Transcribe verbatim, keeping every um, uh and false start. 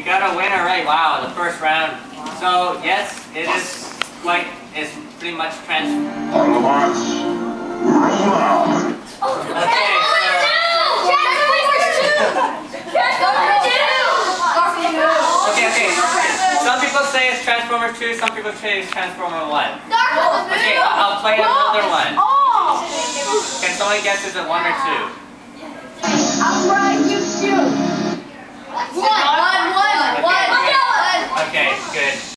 got a winner right. Wow, the first round. So yes, it is quite. It's pretty much trans. Autobots, roll out. Okay. Okay, okay. Some people say it's Transformers two, some people say it's Transformers one. Okay, I'll play another one. Can someone guess is it one or two? I'm right, you shoot. One, one, one, one. Okay, good.